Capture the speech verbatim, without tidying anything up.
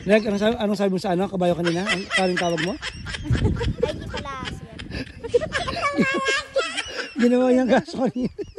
Nek, anong sabi, anong sabi mo sa ano, kabayo kanina? Ang karing tawag mo? Ay, di pala siya. Ginawa niyang gaso kanina.